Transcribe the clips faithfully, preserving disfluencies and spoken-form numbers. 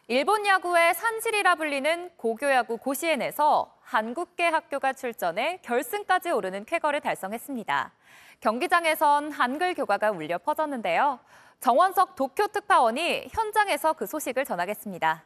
일본 야구의 산실이라 불리는 고교야구 고시엔에서 한국계 학교가 출전해 결승까지 오르는 쾌거를 달성했습니다. 경기장에선 한글 교가가 울려 퍼졌는데요. 정원석 도쿄 특파원이 현장에서 그 소식을 전하겠습니다.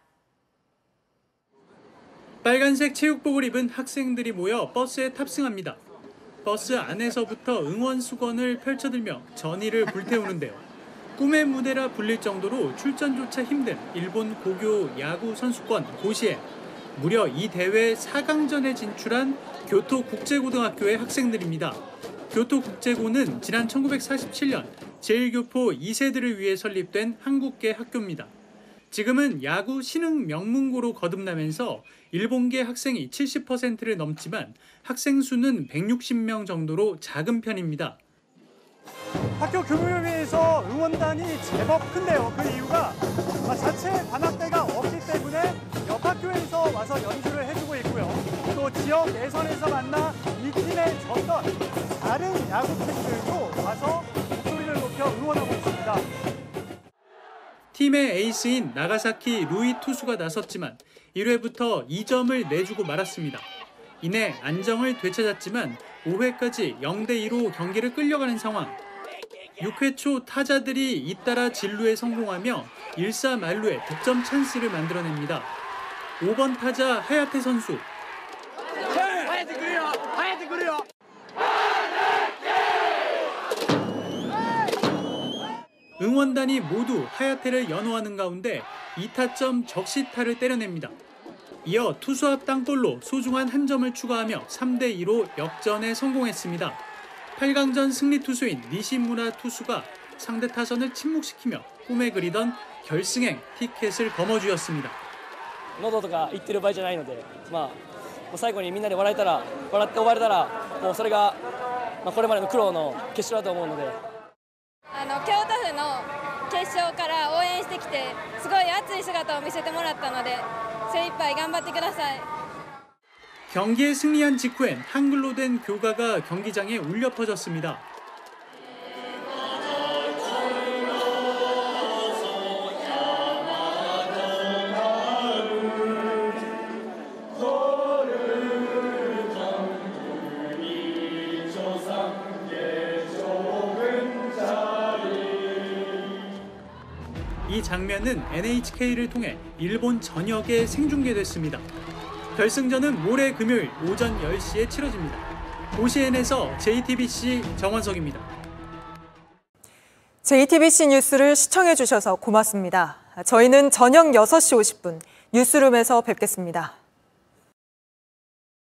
빨간색 체육복을 입은 학생들이 모여 버스에 탑승합니다. 버스 안에서부터 응원 수건을 펼쳐들며 전의를 불태우는데요. 꿈의 무대라 불릴 정도로 출전조차 힘든 일본 고교 야구 선수권 고시엔. 무려 이 대회 사 강전에 진출한 교토국제고등학교의 학생들입니다. 교토국제고는 지난 천구백사십칠 년 제일교포 이 세들을 위해 설립된 한국계 학교입니다. 지금은 야구 신흥 명문고로 거듭나면서 일본계 학생이 칠십 퍼센트를 넘지만 학생 수는 백육십 명 정도로 작은 편입니다. 학교 규모에 비해서 응원단이 제법 큰데요. 그 이유가 자체 관악대가 없기 때문에 옆 학교에서 와서 연주를 해주고 있고요. 또 지역 예선에서 만나 이 팀에 졌던 다른 야구팀들도 와서 목소리를 높여 응원하고 있습니다. 팀의 에이스인 나가사키 루이 투수가 나섰지만 일 회부터 이 점을 내주고 말았습니다. 이내 안정을 되찾았지만 오 회까지 영 대 이로 경기를 끌려가는 상황. 육 회 초 타자들이 잇따라 진루에 성공하며 일사만루의 득점 찬스를 만들어냅니다. 오 번 타자 하야테 선수. 응원단이 모두 하야테를 연호하는 가운데 이 타점 적시타를 때려냅니다. 이어 투수 앞 땅볼로 소중한 한 점을 추가하며 삼 대 이로 역전에 성공했습니다. 팔 강전 승리 투수인 니시무라 투수가 상대 타선을 침묵시키며 꿈에 그리던 결승행 티켓을 거머쥐었습니다. 喉とか言ってる場合じゃないので、まあもう最後にみんなで笑えたら、笑って終われたら、もうそれがまあこれまでの苦労の結晶だと思うので。 あの京都府の決勝から応援してきて、すごい熱い姿を見せてもらったので、精一杯頑張ってください。 경기에 승리한 직후엔 한글로 된 교가가 경기장에 울려 퍼졌습니다. 이 장면은 엔에이치케이를 통해 일본 전역에 생중계됐습니다. 결승전은 모레 금요일 오전 열 시에 치러집니다. 고시엔에서 제이티비씨 정원석입니다. 제이티비씨 뉴스를 시청해 주셔서 고맙습니다. 저희는 저녁 여섯 시 오십 분 뉴스룸에서 뵙겠습니다.